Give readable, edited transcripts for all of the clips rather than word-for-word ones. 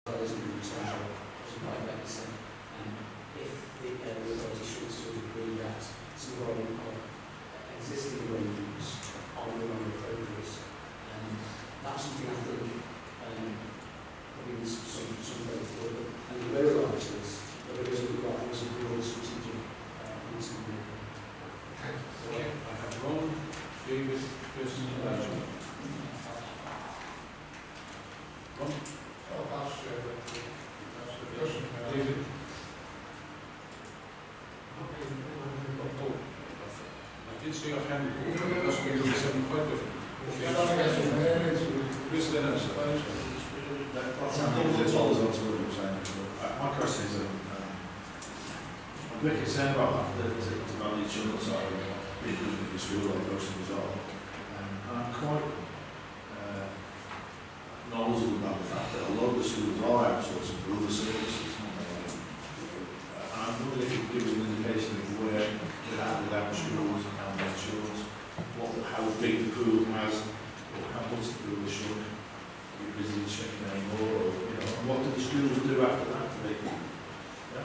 as an example, as you might better say, if the authority should sort of agree that some of our existing arrangements are no longer appropriate, that's something I think probably needs some very further. And the Wirral is that there is a broad strategic meeting. Okay, I have Ron, David, Chris, and Adrian. Ron? I'll pass the question. David? I did see your hand before, that's why you said something quite different. Chris, then I suppose. My question is, I'm very concerned about that, the value children side because of the school like most of us are. And I'm quite knowledgeable about the fact that a lot of the schools are outsourcing for other services. I'm wondering if you could give us an indication of where we're at with our schools and how many schools, how big the pool has, or how much the pool is shrunk. Is it shrinking anymore, or and what do the schools do after that to make it? Yeah.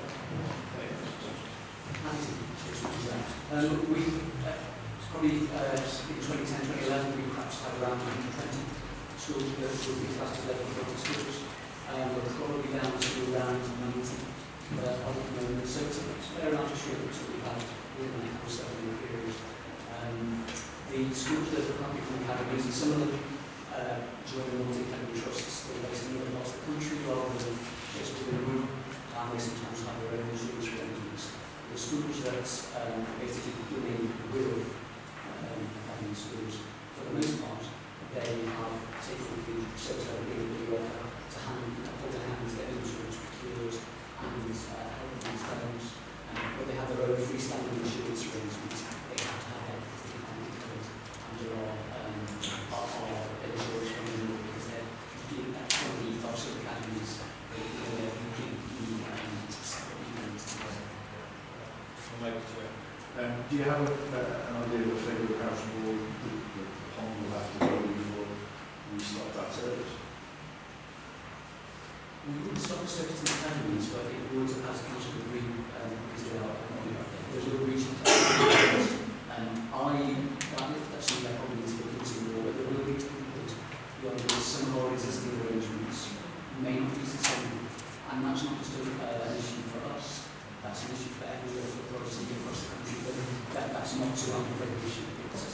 We've probably in 2010, 2011, we perhaps had around 120 schools that would be classed as level 1 schools. We're probably down to around 90 at the moment. So it's a fair amount of shrinkage that we've had within a couple of 7-year period. The schools that are coming from academies, and some of them joining multi-academy trusts that are based in other parts of the country rather than just within a room, and they sometimes have their own resource arrangements. The schools that basically doing Wirral academy schools, for the most part, they have taken the service level that we offer to hold their hands, get insurance procured, and help them with claims. But they have their own freestanding insurance arrangements. They have to have everything covered under our insurance arrangement because they're one of the ethos of academies. They're completely separate units together. Do you have an idea of the figure of how small the pond will have to go before we start that service? We wouldn't stop the service in academies, but it would, as Councillor Green pointed out, there's a regional that's something I probably need to look into more, but there will be difficult beyond some of our existing arrangements may not be sustainable. And that's not just an issue for us, that's an issue for every local authority across the country, but that's not so unfair issue.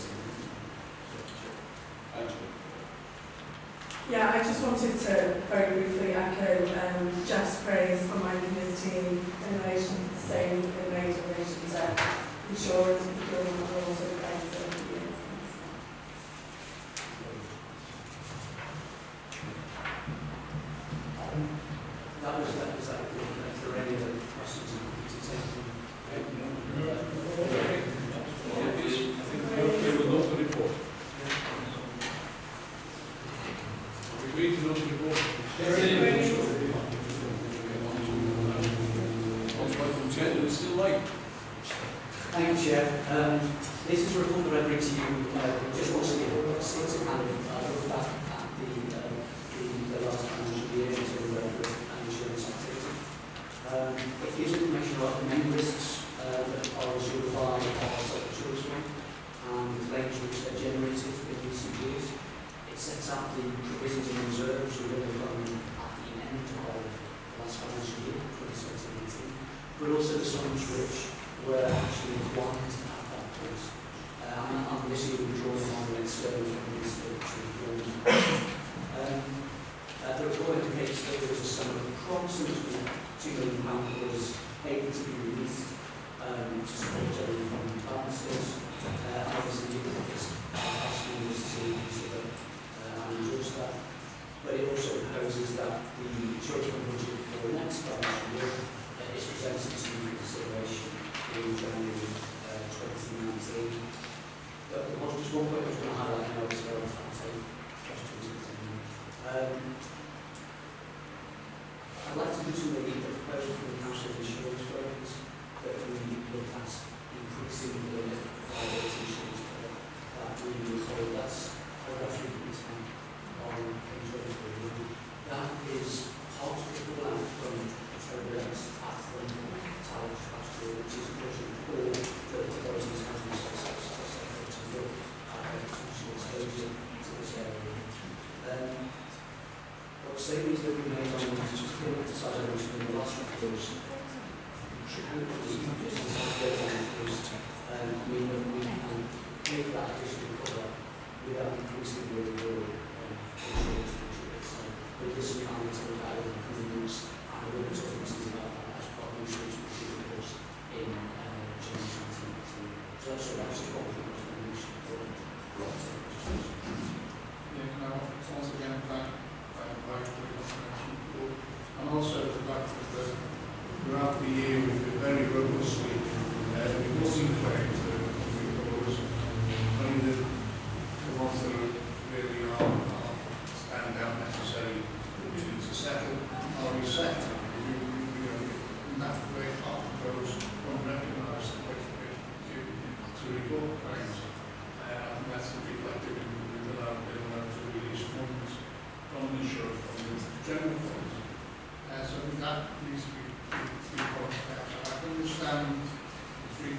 Yeah, I just wanted to very briefly echo Jeff's praise for Mike and his team in relation to the same in relation to insurance, procurement, and also claims over the years. That was if there are any other questions to take. I think we will note the report. We agree to note the report. It's still late. Thank you, Chair. This is a report that I bring to you just once a year. It's a kind of look back at the last financial year in terms of insurance activity. It gives information about the main risks that are insured by our self-insurance fund and the claims which they're generated in recent years. It sets out the provisions and reserves within the fund at the end of the last financial year, 2017, but also the sums which were actually required to have that course. And this year we're drawing on an external funding statutory form. The report indicates that there was a sum of approximately £2 million that was able to be released to support other funding balances. Obviously, it's asking us to consider and endorse that. But it also proposes that the insurance fund budget for the next financial year is presented to consideration in January 2019. But there was just one point I was going to highlight, and I was going to take questions. I'd like to do something that the proposal from the Council of Insurance Brokers that we look at increasing the limit for liability insurance that we will hold. That's paragraph 3.10 on page 1. That is part of the those we can pay for that additional cover without increasing the overall insurance budget. So with this we can sort of add improvements and we're going to talk about that as part of the insurance budget because in January 2019. So that's what we think was the mission for it. Yeah, now, once again, thank the report. And also the fact that throughout the year we've been very robustly reporting claims that we propose. Only the ones that are really stand out necessary to settle are resettled. In that way, half of those don't recognise the way to report claims. And that's reflected in our ability to release funds from the insurance from the general funds. So that needs to be pointed out. I can understand 3.10.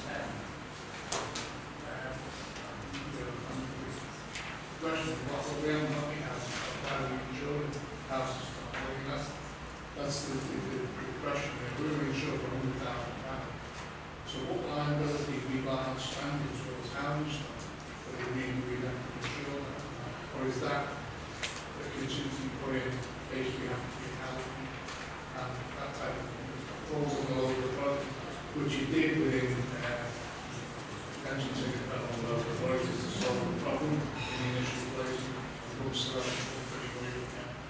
The question of what we are looking at, how we insure houses. I think that's the question there. We're insured for £100,000. So what liability we buy outstanding towards houses? That would mean we have to insure that? Or is that a contingency point in case we have to be held? And that type of thing falls on the local authority, which you did within pension development on local authorities to solve the problem in the initial place. Looks pretty good.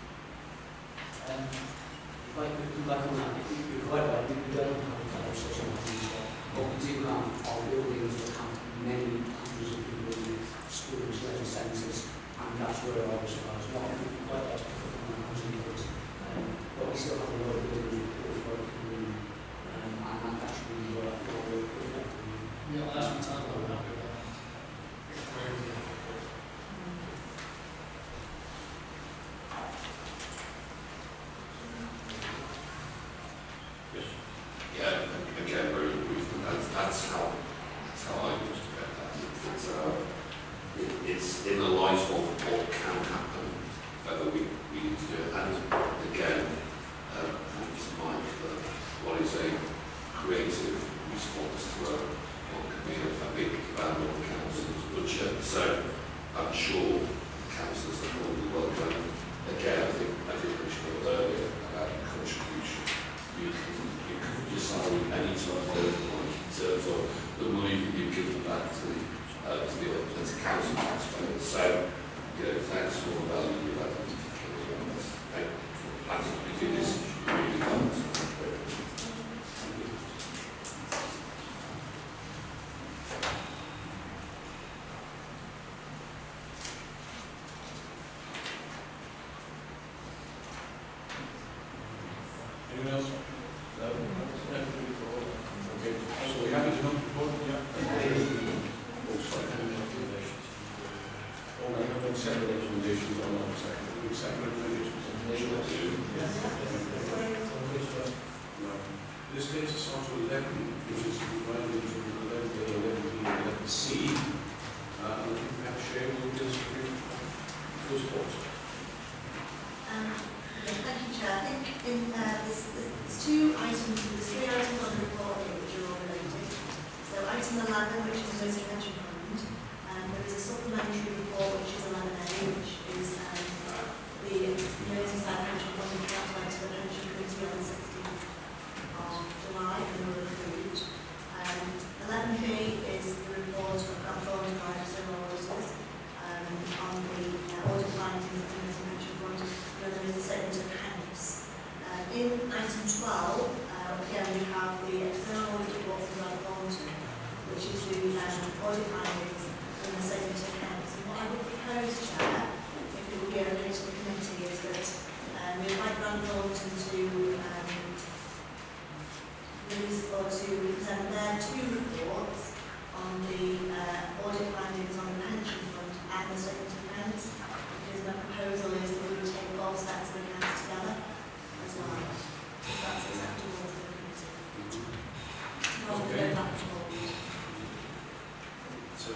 If I could come back on that, you're quite right, we don't have such a what we do have are buildings that have many hundreds of people in schools, leisure centres, and that's where our supplies are. Quite right to put them on housing units. But we still have a lot of buildings with for the community, and that actually what we're putting up. Yeah, last time I was happy about again, very briefly, that's how I used to get that. It's in the light of what can happen, whether we need to do it. And again, thanks Mike for what is a creative response to what could be a big band on council's budget. So I'm sure councillors are probably well done. Again, I think we spoke earlier about the contribution. You can decide any time in terms of the money that you give back to the council taxpayers. So, thanks for the value you've added to the I think we do this really well. Anyone else? No? Okay, so we have it enough report? Yeah. Oh, sorry, recommendations. Oh, we have separate recommendations on our side. We separate recommendations on the yes. No. This takes us on to 11, which is divided into 11A, 11B, and 11C. I think we have to share with this those reports. Thank you, Chair. I think there's two items, there's three items on the report which are all related. So item 11, which is the Merseyside Pension Fund, there is a supplementary report which is 11A, which is the Merseyside Pension Fund account went to the Pension Committee on the 16th of July and they were approved. 11B is the report of Cllr Liz on the audit findings of the Merseyside Pension Fund, where there is a statement of accounts. In item 12, again we have the external audit report from Adrian, which is the audit findings and the statement of accounts. And what I would propose, Chair, if it would be okay to the committee, is that we invite Adrian to release or to present their two reports on the audit findings on the pension fund and the statement of accounts, because my proposal is that we would take both sets of accounts together as well. That's acceptable to the committee. Rather than go back to board. So,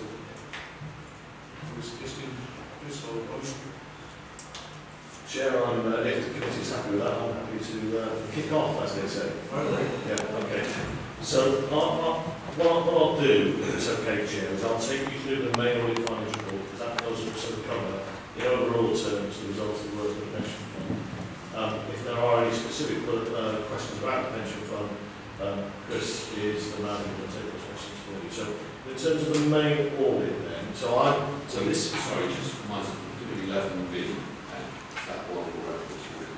we're suggesting this or Chair, I'm if the committee's happy with that, I'm happy to kick off, as they say. Yeah, okay. So what I'll do, if it's okay, Chair, is I'll take you through the main audit financial report, because that does sort of cover in overall terms the results of the work of the pension fund. If there are any specific questions about the pension fund, Chris is the man who will take those questions for you. So in terms of the main audit then, So this, sorry, just for my 11B, that one we're talking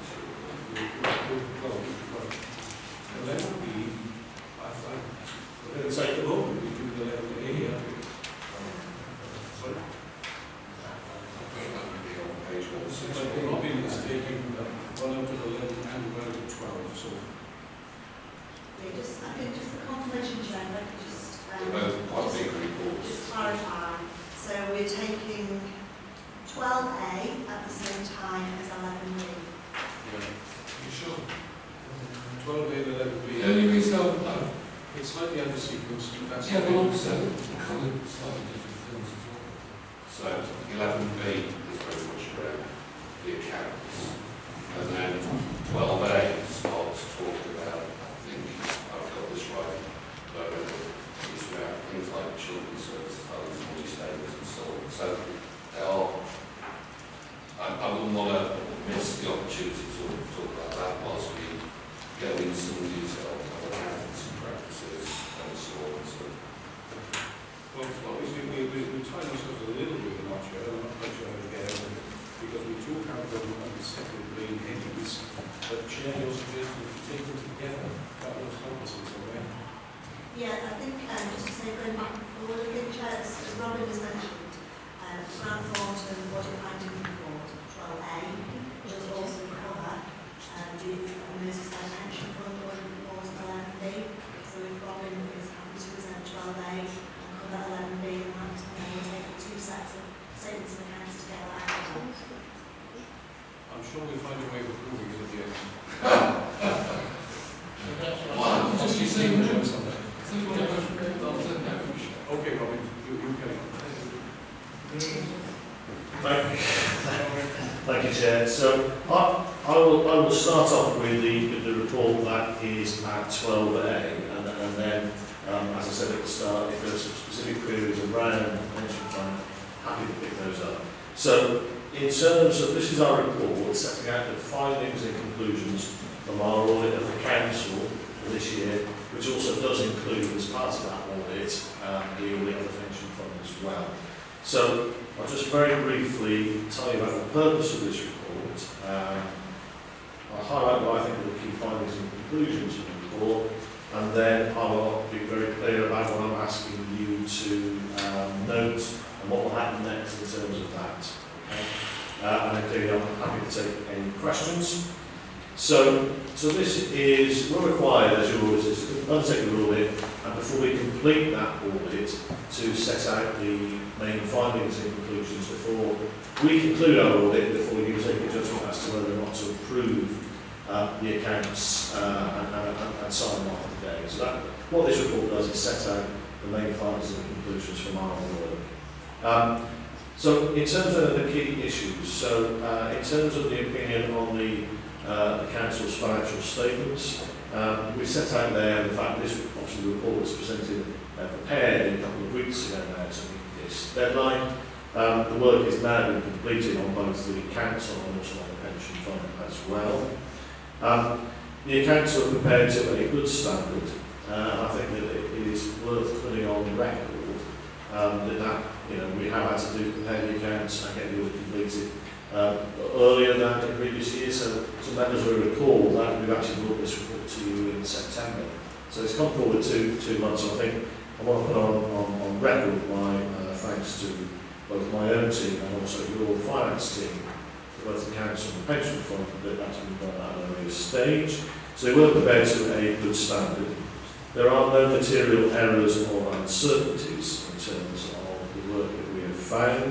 Well, that would be, I thought, we're going to take the moment, we do the level A here. Sorry. page 160. But Robin is taking 1 out of 11 and 1 out of 12, so. I think just the confirmation check, I could just, They're both quite big reports. just clarify. So we're taking 12A at the same time as 11B. Yeah. You sure? 12A and 11B. The only reason It's slightly under sequence, but that's. Yeah, but also covered slightly different things as well. So 11B is very much around the accounts, and then 12A starts talking about, I think I've got this right, but it's about things like children's service funds, money statements and so on. So they are, I wouldn't want to miss the opportunity to talk about that whilst we go into some detail of accounts and practices and so on and so forth. Well, obviously, we tied ourselves a little bit in our chair. I'm not quite sure how to get out of it, because we talk about them on the separate main headings, but Chair, your suggestion, if you take them together, that will help us in some way. Yeah, I think just to say going back and forward, I think as Robin has mentioned, Grant Thornton Audit Finding Report 12A does also cover the Merseyside Pension Fund Audit Report 11B. So if Robin is happy to present 12A and cover 11B, and then we'll take the two sets of statements of accounts together. I'm sure we'll find a way of approving it at the end. Just you say Okay, something. Robin, you carry on. Thank you, Chair. So I will start off with the report that is at 12A, and then, as I said at the start, if there are some specific queries around the pension fund, happy to pick those up. So in terms of, this is our report setting out the findings and conclusions from our audit of the council for this year, which also does include, as part of that audit, the audit of the pension fund as well. So I'll just very briefly tell you about the purpose of this report. I'll highlight what I think are the key findings and conclusions of the report, and then I will be very clear about what I'm asking you to note and what will happen next in terms of that. Okay? And then clearly I'm happy to take any questions. So this is, we're required, as your auditors, to undertake the audit, and before we complete that audit, to set out the main findings and conclusions before we conclude our audit, before we can take a judgment as to whether or not to approve the accounts and sign them off today. So that, what this report does is set out the main findings and conclusions from our work. So in terms of the key issues, so in terms of the opinion on the council's financial statements, we set out there the fact that this obviously the report was presented, prepared a couple of weeks ago now to meet this deadline. The work is now been completed on both the council and also on the pension fund as well. The accounts are prepared to a good standard. I think that it is worth putting on record that we have had to prepare the accounts and get the audit completed earlier than in previous years. So some members will recall that we've actually brought this report to you in September. So it's come forward 2 months. So I think I want to put on record my thanks to both my own team and also your finance team, for both the council and the pension fund, that that's been done at an earlier stage. So they were prepared to a good standard. There are no material errors or uncertainties in terms of the work that we have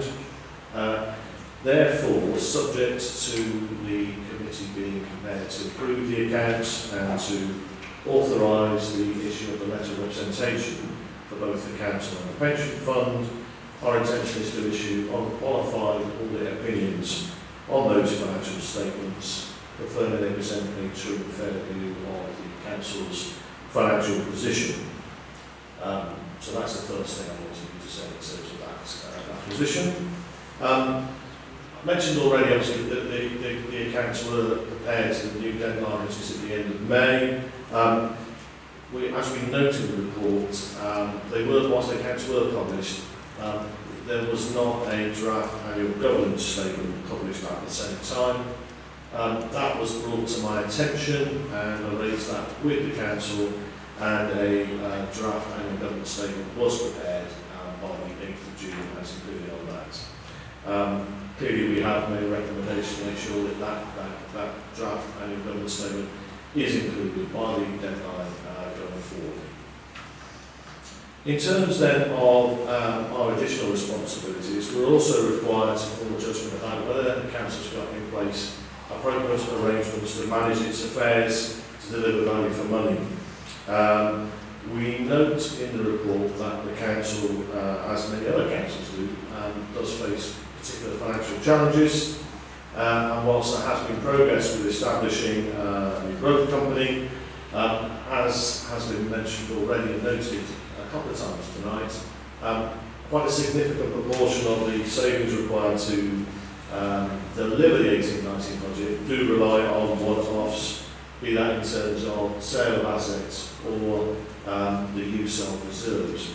found. Therefore, subject to the committee being prepared to approve the accounts and to authorise the issue of the letter of representation for both the council and the pension fund, our intention is to issue unqualified audit opinions on those financial statements confirming they present a true and fair view of the Council's financial position. So that's the first thing I wanted you to say in terms of that position. I mentioned already, obviously, that the accounts were prepared to the new deadline, which is at the end of May. As we noted in the report, whilst the accounts were published, there was not a draft annual governance statement published at the same time. That was brought to my attention, and I raised that with the Council, and a draft annual governance statement was prepared by the 8th of June, as included on that. Clearly, we have made a recommendation to make sure that draft annual governance statement is included by the deadline going forward. In terms then of our additional responsibilities, we're also required to form a judgment about whether the Council's got in place appropriate arrangements to manage its affairs to deliver value for money. We note in the report that the Council, as many other councils do, does face particular financial challenges, and whilst there has been progress with establishing a new growth company, as has been mentioned already and noted a couple of times tonight, quite a significant proportion of the savings required to deliver the 18-19 budget do rely on one-offs, be that in terms of sale of assets or the use of reserves.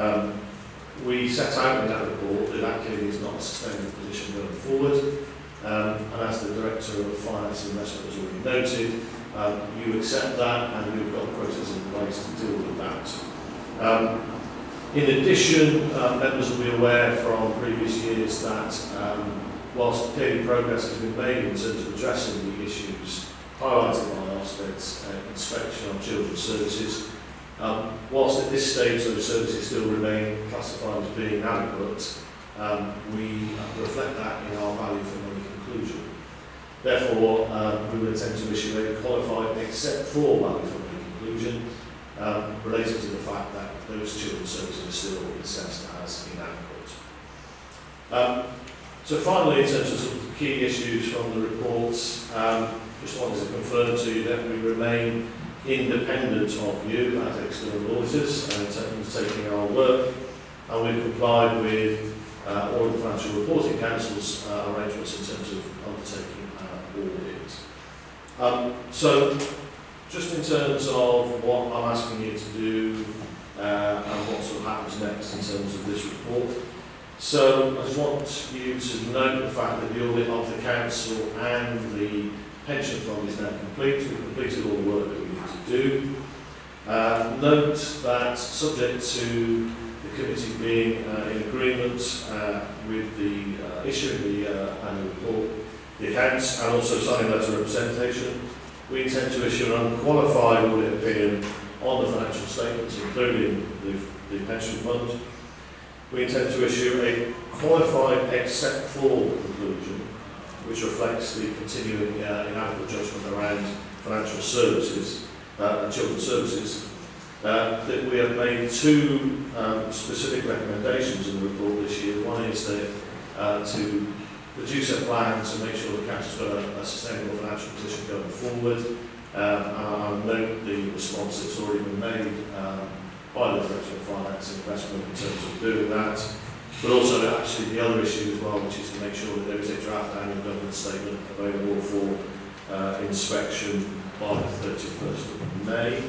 We set out in that report that that clearly is not a sustainable position going forward, and as the Director of Finance and Investment has already noted, you accept that and you've got the process in place to deal with that. In addition, members will be aware from previous years that whilst clearly progress has been made in terms of addressing the issues highlighted by Ofsted's inspection of children's services, whilst at this stage those services still remain classified as being inadequate, we reflect that in our value for money conclusion. Therefore, we will intend to issue a qualified except for value for money conclusion related to the fact that those children's services are still assessed as inadequate. So finally, in terms of some of the key issues from the report, just wanted to confirm to you that we remain independent of you as external auditors and in terms of taking our work, and we've complied with all of the Financial Reporting Council's arrangements in terms of undertaking audit. So just in terms of what I'm asking you to do and what sort of happens next in terms of this report. So I just want you to note the fact that the audit of the Council and the pension fund is now complete. We've completed all the work that we need to do. Note that subject to the committee being in agreement with the issuing the annual report, the accounts, and also signing a letter of representation, we intend to issue an unqualified audit opinion on the financial statements, including the pension fund. We intend to issue a qualified except for conclusion, which reflects the continuing inadequate judgment around financial services and children's services. That we have made two specific recommendations in the report this year. One is that to produce a plan to make sure the Council's got a sustainable financial position going forward. I'll note the response that's already been made by the Director of Finance and Investment in terms of doing that, but also actually the other issue as well, which is to make sure that there is a draft annual governance statement available for inspection by the 31st of May.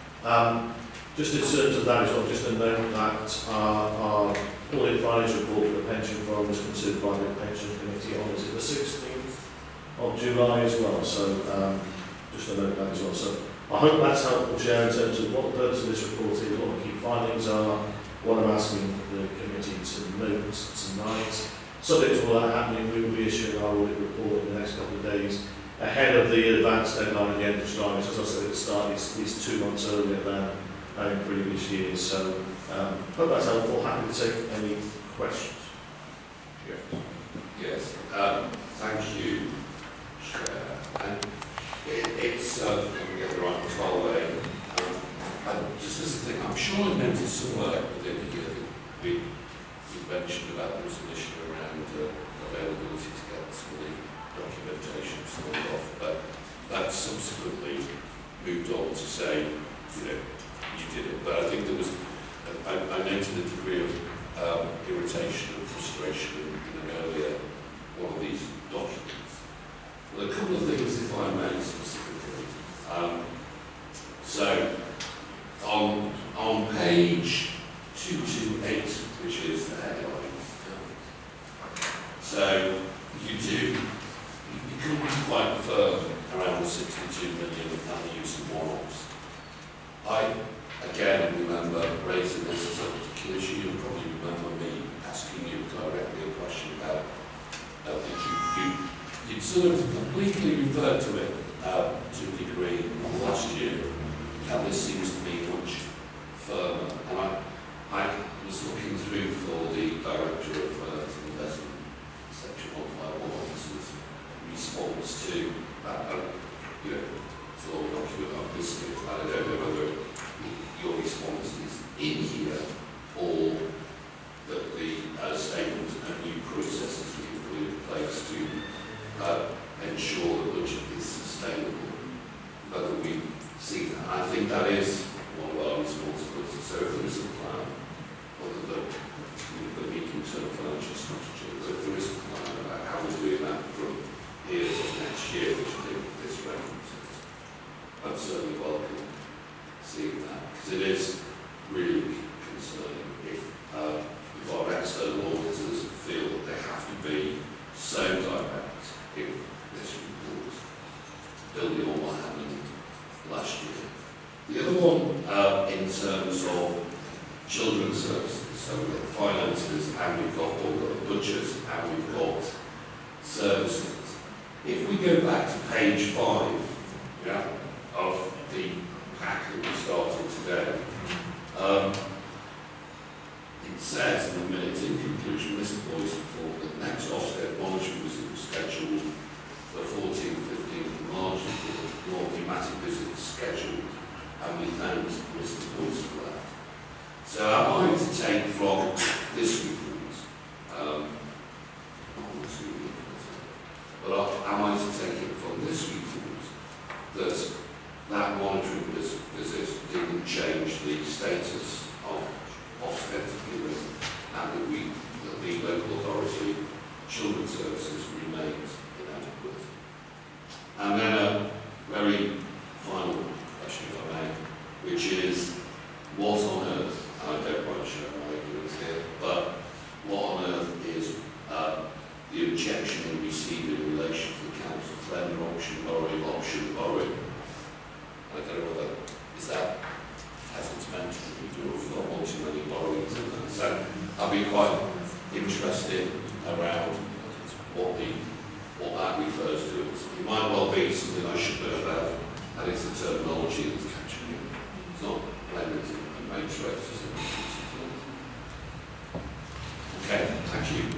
Just in terms of that as well, just to note that our audit finance report for the pension fund was considered by the pension committee on the 16th of July as well, so just to note that as well. So I hope that's helpful, Chair, in terms of what the purpose of this report is, what the key findings are, what I'm asking the committee to note tonight. Subject to all that happening, we will be issuing our audit report in the next couple of days ahead of the advanced deadline at the end of July, which, as I said at the start, is 2 months earlier than in previous years. So hope that's helpful. Happy to take any questions. Yes, thank you, Chair. And it's, let me get the right control just as a thing, I'm sure I noticed some work within here that we mentioned about there was an issue around availability to get some of the documentation signed off, but that subsequently moved on to say, you know, you did it. But I think there was, I noted a degree of irritation and frustration in an earlier one of these documents. Well, a couple of things, if I may, specifically. So, on page 228, which is the headlines, so you become quite firm around the 62 million and the use of one-offs. I, again, remember raising this as a particular issue. You probably remember me asking you directly a question about you'd sort of completely referred to it to a degree last year. Now this seems to be much firmer. And I was looking through for the Director of Investment Section 151 Officers' response to that, you know, sort of document I've listed. I don't know whether your response is in here or that the statement and new processes that you put in place to ensure the budget is sustainable, whether we see that. I think that is one of our responsibilities. So if there is a plan, whether the medium-term financial strategy, if there is a plan about how we're doing that from here to next year, which I think this references, I'm certainly welcome seeing that, because it is really concerning if our external auditors feel that they have to be so direct in this report, building on what happened last year. The other one, in terms of children's services, so we've got finances and we've got the budget and we've got services. If we go back to page 5, yeah, of the pack that we started today, it says in the minutes, in conclusion, Mr. Boyce informed that next Ofsted monitoring visit was scheduled for 14th, 15th of March, and more thematic visits scheduled, and we thanked Mr. Boyce for that. So am I to take from this report, but am I to take it from this report that monitoring visit didn't change the status of Ofsted given, and that the local authority children's services remains inadequate? And then a very final question, if I may, which is, what on earth, and I don't want to show my ignorance here, but what on earth is the objection we received in relation to the council lender option borrowing? I don't know whether, is that, as it's mentioned, we do have not want too many borrowings in that. So I'll be quite interested around what that refers to. It might well be something I should know about, and it's the terminology that's catching me. It's not blended and main threats. Okay, thank you.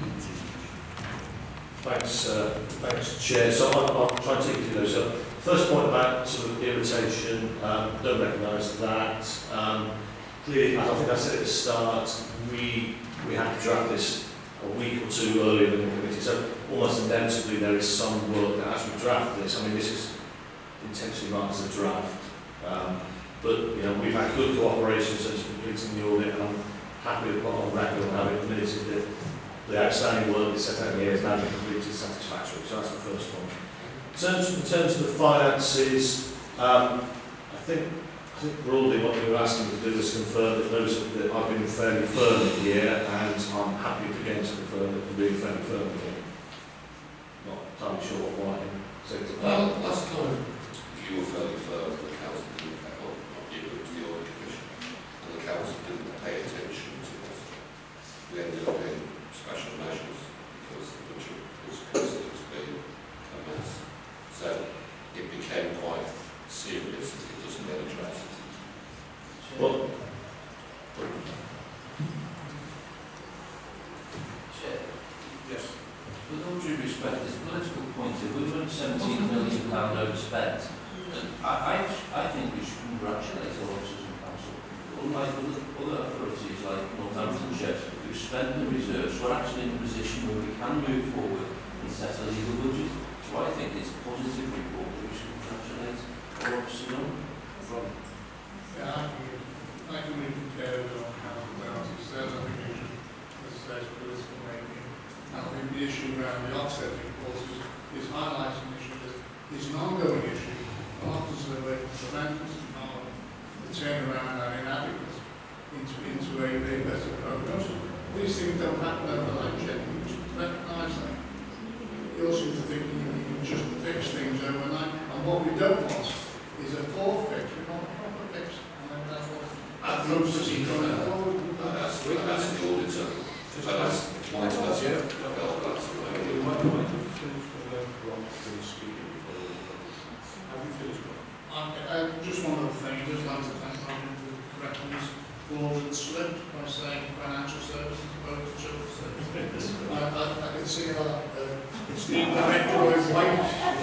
Thanks, Chair. So I'll try and take you through those. So first point about sort of irritation, don't recognise that. Clearly, I think I said at the start, we had to draft this a week or two earlier than the committee, so almost inevitably there is some work that as we draft this, I mean this is intentionally marked as a draft, but you know, we've had good cooperation since completing the audit, and I'm happy to put on record and have it admitted that the outstanding work that's set out here has now been completed satisfactorily, so that's the first one. In terms of the finances, I think broadly what we were asking to do is confirm that that I've been fairly firm here, and I'm happy again to confirm that we're being fairly firm here. Not entirely sure what I said to that. Well, last time you were fairly firm, the council didn't pay, well, not you, it was the audit commission, and the council didn't pay attention to us. We ended up in special measures because the budget was considered to be a mess. So it became quite serious if it doesn't get addressed. Well, Yes. With all due respect, this political point of view, we've £17 million overspent. I think we should congratulate our officers and council. Unlike other authorities like Northamptonshire, who've spent the reserves, we're actually in a position where we can move forward and and set a legal budget. So I think it's a positive report that we should congratulate our officers on. Yeah, I can really compare with on how the says. I think it should, as I say, political making. And I think the issue around the offsetting clauses is highlighting an issue that is an ongoing issue. Often so they prevent us from the turnaround and inadequate into a better program. So these things don't happen overnight, yet. You should recognise that. You also need to think you can just fix things overnight. And what we don't want is a poor fix, we want a proper fix. And that's what That's the auditor. So that's my question. You might finish Ron speaking before we go. Have you finished, Ron? just one other thing, I'd just like to thank Adrian for correcting his fraudulent slip by saying financial services opposed to children's services. I can see how Steve Director was white.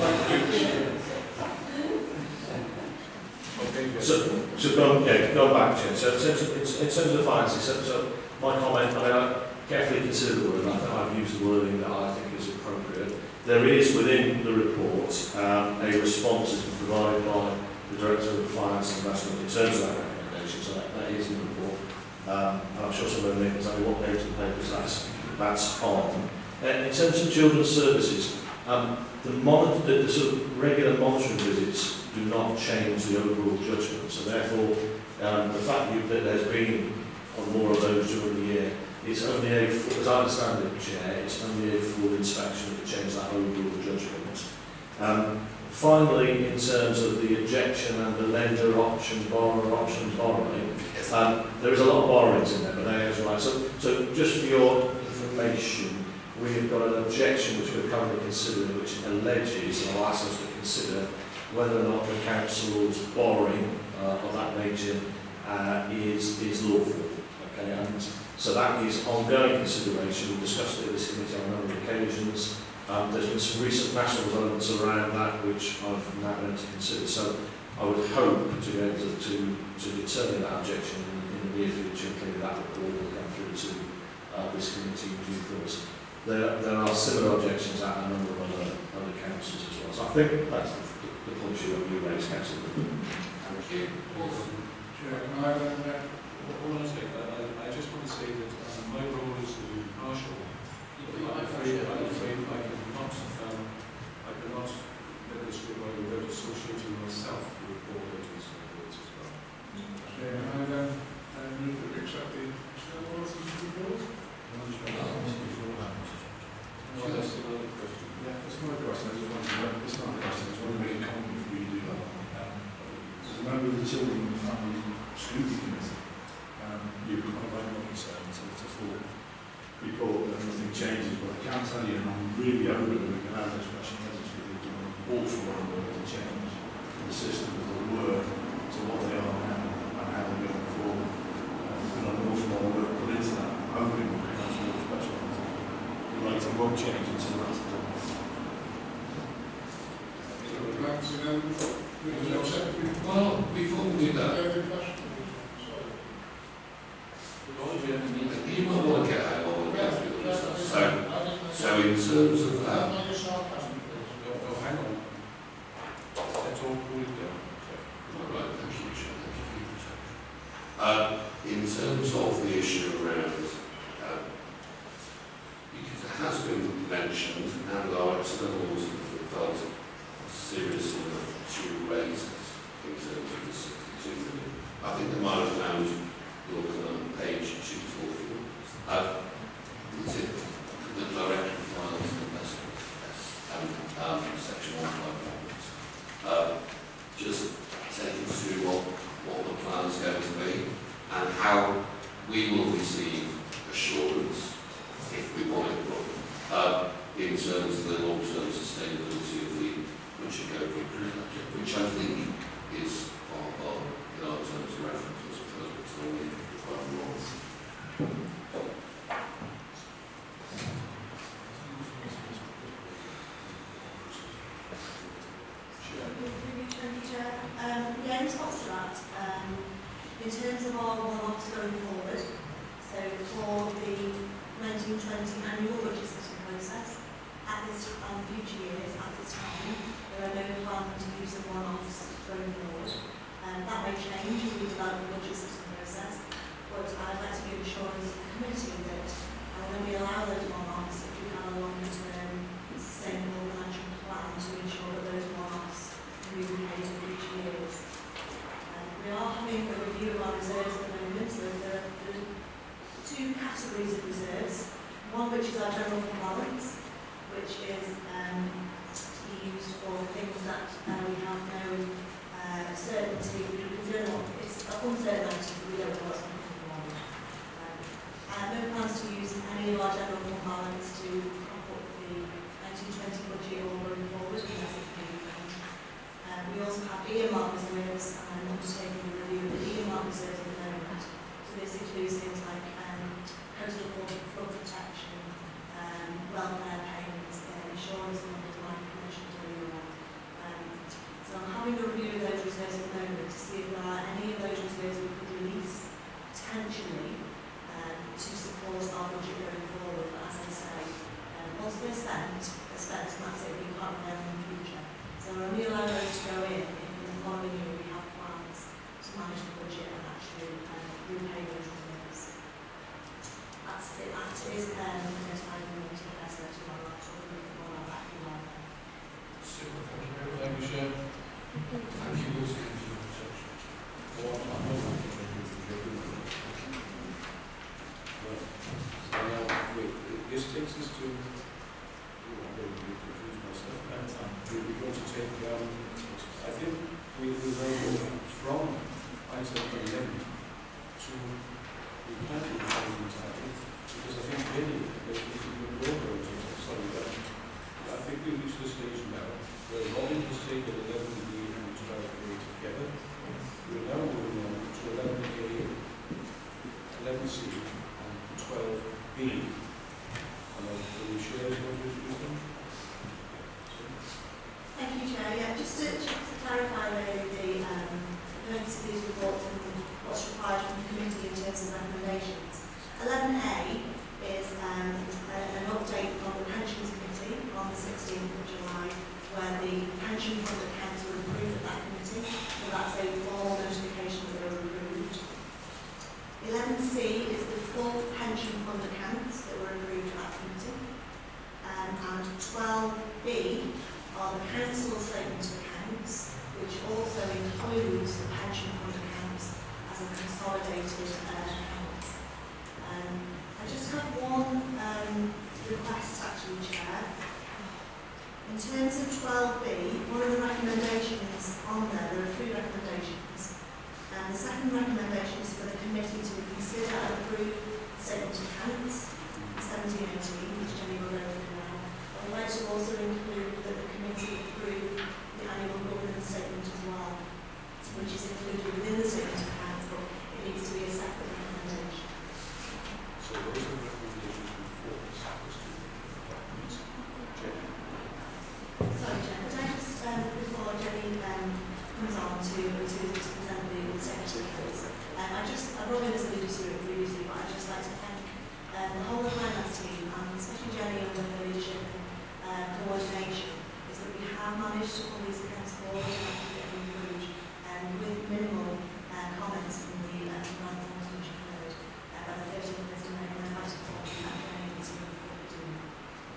So go back, Jim. So in terms of the finances, so my comment, I carefully consider the word. I've used the wording that I think is appropriate. There is within the report a response that's been provided by the Director of Finance and Investment in terms of that recommendation, so that is in the report. I'm sure some of them can tell me what page of the papers that's on. In terms of children's services, the sort of regular monitoring visits do not change the overall judgment. So therefore, the fact that there's been more of those during the year, it's only as I understand it, Chair, it's only a full inspection that changes that overall judgment. Finally, in terms of the objection and the lender option, borrower option borrowing, there is a lot of borrowings in there, but they are right. So just for your information, we have got an objection which we're currently considering, which alleges, and I'll ask us to consider, whether or not the council's borrowing of that nature is lawful. Okay, and so that is ongoing consideration. We've discussed it at this committee on a number of occasions. There's been some recent national developments around that which I've now learned to consider. So I would hope to be able to determine that objection in the near future. Clearly that report will come through to this committee in due course. There are similar objections at a number of other councils as well. So I think that's the point you raised, Councillor. Thank you. I just want to say that my role is to be partial. I'm afraid I cannot let this go by without associating myself with all of these words as well. I move that we accept the report. No, that's another question. Yeah, that's not a question. I just want to make a comment before you do that. As a member of the Children and Family Scrutiny Committee, you've got quite what you said, so it's a full report and nothing changes, but I can tell you, and I'm really open and we can have this question, you've done an awful lot of work to change the system of the work to what they are now and how they're going forward. And an awful lot of work put into that. I'm hoping we can have more specialised. The writing won't change until that's done. Well, before we do that, you might want to get out all the way through the stuff. So in terms of that, hang on. Let's all cool it down. right, thank you, Chair, thank you. In terms of the issue around, because it has been mentioned, and our external auditor felt serious enough to raise it in terms of the 62 million. I think they might have found looking on page 244. Is it the Director of Finance and Investment? Yes. Section 151. Just taking through what the plan is going to be and how we will receive assurance, if we want it, in terms of the long-term sustainability of the budget going forward, which I think is part of our terms of reference as opposed to only wrong. Yeah, in response to that, in terms of our one-offs going forward, so for the 1920 annual budget setting process, At this future years, at this time, there are no plans to use the one-offs going forward. That may change as we develop the budget system process, but I'd like to give assurance to the committee that when we allow those one-offs, if we have a longer-term sustainable financial plan to ensure that those one-offs can be repaid in future years. We are having a review of our reserves at the moment, so there are two categories of reserves. One which is our general fund balance, which is to be used for things that we have no certainty, it's uncertain actually, but we don't know what's going to happen. No plans to use any of our general fund balance to prop up the 1920 budget or going forward, unless it's being found. We also have earmark reserves, and undertaking a review of the earmark reserves at the moment. So this includes things like coastal flood protection, welfare payments, insurance and like commission to so I'm having a review of those reserves at the moment to see if there are any of those reserves we could release potentially to support our budget going forward. But as I say, once they're spent, and that's it, we can't have them in the future. So we're only allowed those to go in if in the following year we have plans to manage the budget and actually repay those reserves. That's it. That is the next time we need to get better tomorrow. I'll talk a bit more about that tomorrow. Super, thank you very much. Thank you, Chair. Thank you, Lucy. This takes us to, I'm going to confuse myself, we're going to take, I think we'll go from item 11 to the planning department title, because I think really, I think we've reached the stage now where Robin has taken 11B and 12A together. We're now moving on to 11A, 11C and 12B. Thank you, Chair. Yeah, just to clarify really the purpose of these reports and what's required from the committee in terms of recommendations. 11A is an update from the Pensions Committee on the 16th of July, where the pension fund accounts were approved at that committee, so that's a formal notification that they were approved. 11C is the full pension fund accounts that were approved at that committee. And 12B are the council statement of accounts, which also includes the pension fund accounts as a consolidated accounts. I just have one request actually, Chair. In terms of 12B, one of the recommendations on there are 3 recommendations. And the second recommendation is for the committee to consider and approve statement of accounts 1718, which Jenny will go over now. I'd like to also include that the committee approve the annual governance statement as well, which is included within the statement of accounts, but it needs to be a separate recommendation. So those are the recommendations before this documents. Jenny. Sorry, Jen, could I just, before Jenny comes on to present the secretary reports, I've already alluded to it previously, but I'd just like to thank the whole of the finance team, and especially Jenny under her leadership and coordination, is that we have managed to pull these accounts forward and get them approved with minimal comments from the grant funds which you heard by the 13th of May, and I'd like to thank Jenny and team for what we're doing.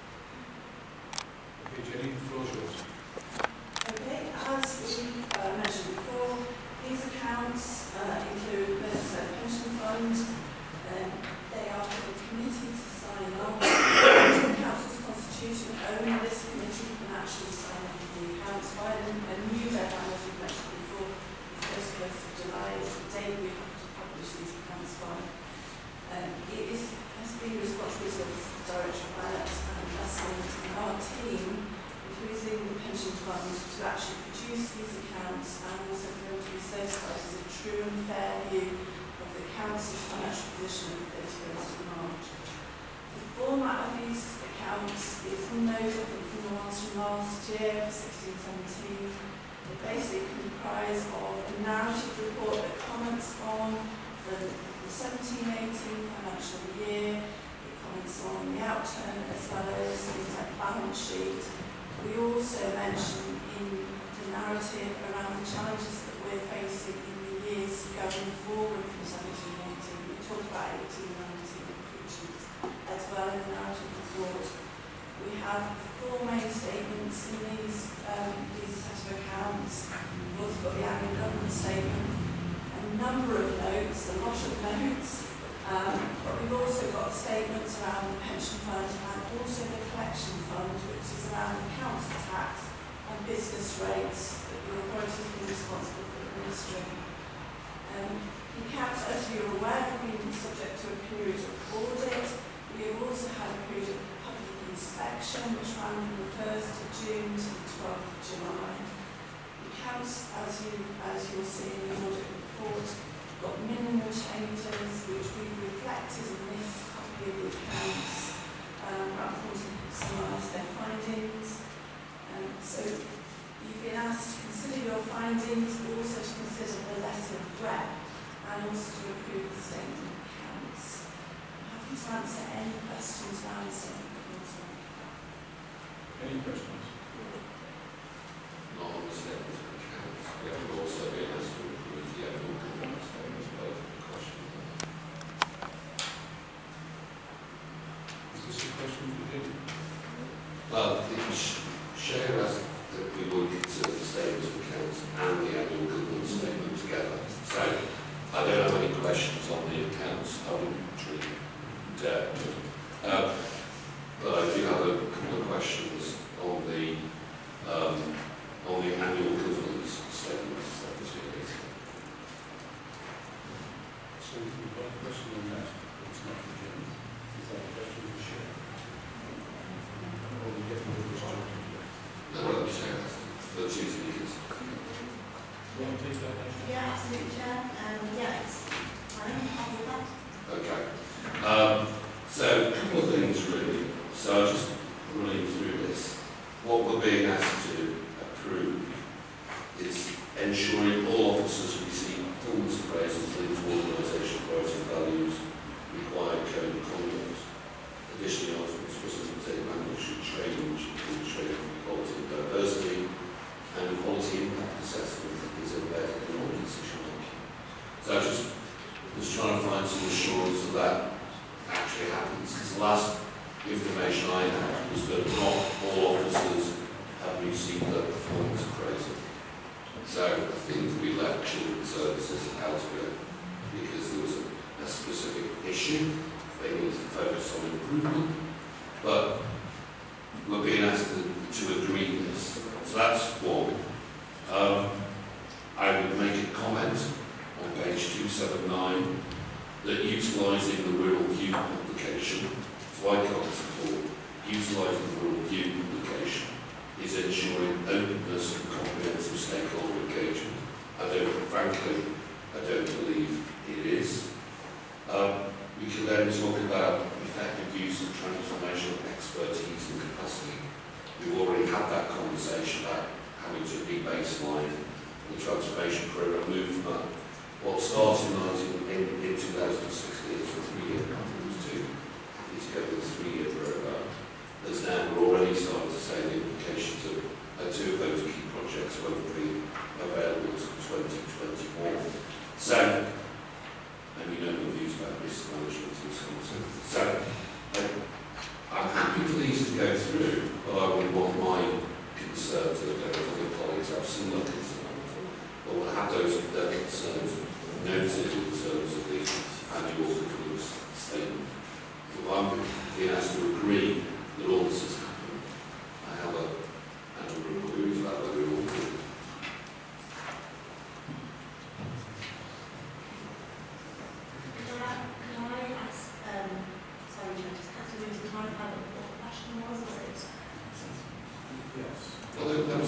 Okay, Jenny, the floor is yours. Okay, as we mentioned before, these accounts include Merseyside pension funds. They are for the committee to sign off. The council's constitution, only this committee can actually sign off the accounts by a new deadline, as we mentioned before, the 31st of July is the day we have to publish these accounts by. It has been responsibility of the Director of Finance and us and our team, including the pension funds, to actually produce these accounts and also for them to be certified as a true and fair view of the council's financial position on the 31st of March. The format of these accounts is no different from the ones from last year, 16-17. They basically comprise of a narrative report that comments on the 17-18 financial year. It comments on the outturn as well as the balance sheet. We also mention in the narrative around the challenges that we're facing in the years going forward from 17-18. We talk about 18-19 features as well in the narrative report. We have 4 main statements in these set of accounts. We've also got the annual government statement, a number of notes, a lot of notes. We've also got statements around the pension fund and also the collection fund, which is around the council tax and business rates that the authorities have been responsible for administering. The accounts, as you're aware, have been subject to a period of audit. We have also had a period of public inspection, which ran from the 1st of June to the 12th of July. The accounts, as you'll see in the audit report, got minimal changes which we've reflected in this copy of the accounts, rather than to summarise their findings. So you've been asked to consider your findings, but also to consider the letter of rep and also to approve the statement of accounts. I'm happy to answer any questions around the statement of accounts. Any questions? Not on the statement of accounts. We have also been asked to approve the annual government statement as well. Question. Is this a question for you? Well, share us that we will consider the statement of accounts and the annual government statement together. So I don't have any questions on the accounts. I wouldn't really dare. But I do have a couple of questions on the annual governance statements. So we've got a question on that. It's not for Jim. Is that a question for Share? Or we get more questions? No, I'm saying for the two speakers. You want to take that question? Yeah, absolutely, Chair. Yeah, it's fine. I'll do that. Okay. So a couple of things really. So I'll just running through this. What we're being asked to approve is ensuring all officers receive performance appraisals linked to organisation priority values, required code of conduct. Additionally, officers facilitate mandatory training, which includes training for quality and diversity, and quality impact assessment is embedded in all decision making. So I just was trying to find some assurance that that actually happens, because the last information I had was that not all officers have received their performance appraisal. So I think we left children's services out of it because there was a specific issue they need to focus on improvement, but we're being asked to agree this. So that's one. I would make a comment on page 279 that utilising the Wirral View publication, so I can't support utilising the Wirral View publication is ensuring openness and comprehensive stakeholder engagement. Frankly, I don't believe it is. We can then talk about effective use of transformational expertise and capacity. We've already had that conversation about having to re-baseline the transformation programme movement. What started in 2016 is a 3-year program, it was 2 years ago, it was a 3-year programme. As now we're already starting to say the implications of 2 of those key projects won't be available until 2021. So, and we know the views about risk management and so on. So, I'm happy for these to go through, but I would want my concerns, and I don't know if other colleagues have similar concerns, but we'll have those concerns noted in terms of the annual governance statement. If I'm being asked to agree that all this has happened, I have a review about whether we all do. Can I ask, sorry, just to clarify what the question was, or it? Yes. Well, there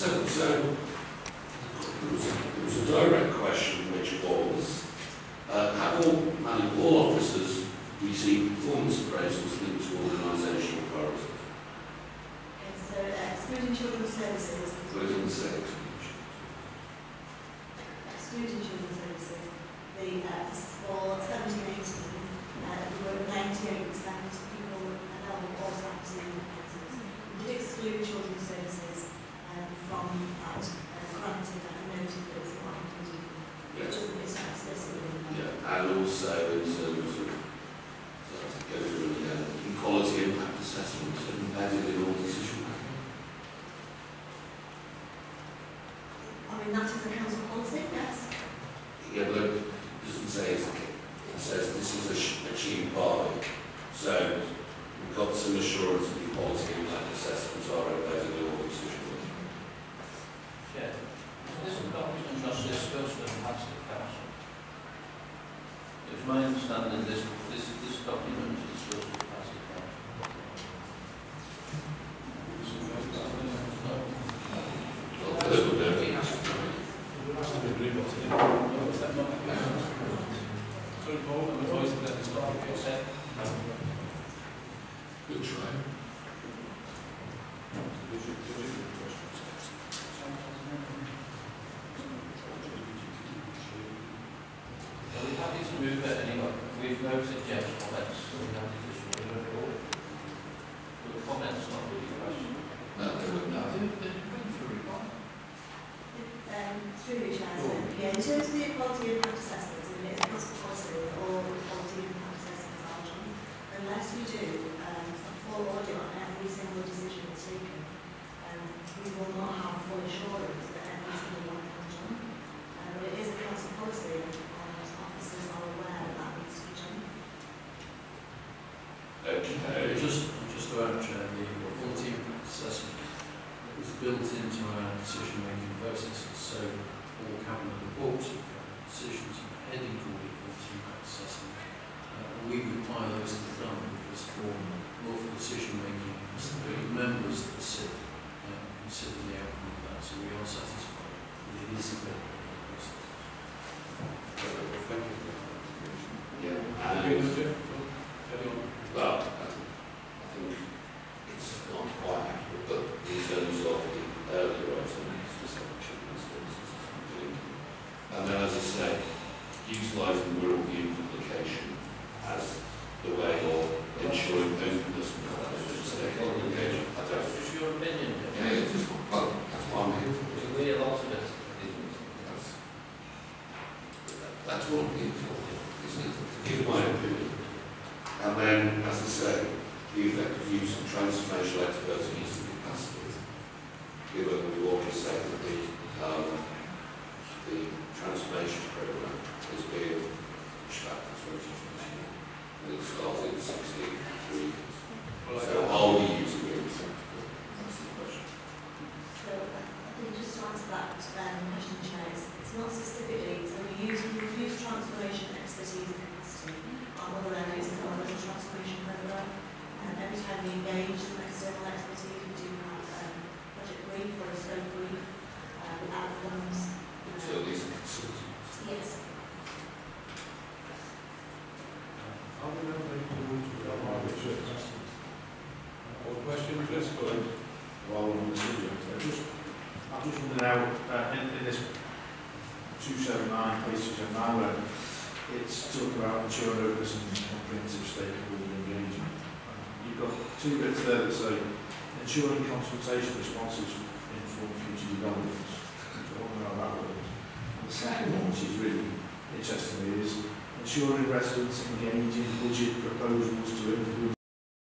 was a direct question which was, have all officers received performance appraisals linked to organisational priorities? Okay, so excluding children's services. What is in the six? Excluding children's services, for 17-18, we were 98% and also in terms of, so I have to go through it again, equality impact assessments embedded in all decision making. I mean, that is a council policy, yes. Yeah, but it doesn't say it says this is achieved by. So we've got some assurance that equality impact assessments are embedded in all decision making. Yeah. This document just discussed and passed the council. It's my understanding this document is discussed and passed the council. Well, those would be Sorry, Paul, I'm advised that this document is set. good try. Are we happy to move it anyway? We've noted Jeff's comments, so we're happy to move it forward. The comments, not really questions. No, they would not. Through the chair, so, yeah, in terms of the equality impact assessments, I mean, it's a council policy that all equality impact assessments are done. Unless we do a full audit on every single decision that's taken, we will not have full assurance that every single one has done. But it is a council policy, and officers are aware that that needs to be done. Okay. Just to add, Chair, the quality impact assessment is built into our decision-making processes, so all cabinet reports, decisions are heading toward the quality impact assessment. We require those to be done because for lawful decision-making, the members that sit consider the outcome of that, so we are satisfied that it is a good process. Thank you. Yeah. Well, I think it's not quite accurate, but in terms of the earlier items, just like and then, as I say, utilising the Wirral View publication as the way of ensuring openness and stakeholder engagement. I don't know. It's your opinion, Jeff. Yeah, it's just, well, that's why I'm here for. We a lot of it. That's what I'm here for, isn't it? To give my opinion. And then, as I say, the effective use of transformational expertise and capacities. Given we've already said that the transformation programme is being pushed back to 2020, and it started in 2016. So are we using it? That's the question. So I think just to answer that question, Chair, it's not specifically, so we use transformation expertise and capacity on other areas of our transformation programme. And every time we engage some external expertise, we do have a project brief or a scope brief with outcomes. So these are consultants. Yes. Are we now ready to move to our question? Or question, please go ahead. While we're on the subject, I'm just wondering now, in this 279 places in my web, it's talking about ensuring openness and comprehensive stakeholder engagement. You've got two bits there that say ensuring consultation responses inform future developments. I don't know how that works. And the second one, which is really interesting, is ensuring residents engage in budget proposals to influence